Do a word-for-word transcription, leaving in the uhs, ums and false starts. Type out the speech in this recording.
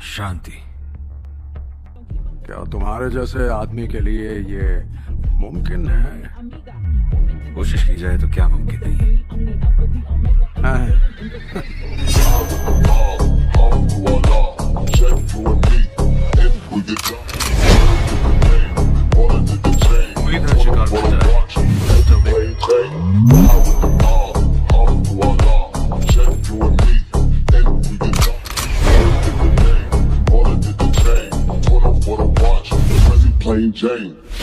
शांति। क्या तुम्हारे जैसे आदमी के लिए ये मुमकिन है? कोशिश की जाए तो क्या मुमकिन नहीं है। पूरी तरह शिकार बन जाए तो Plain Jane.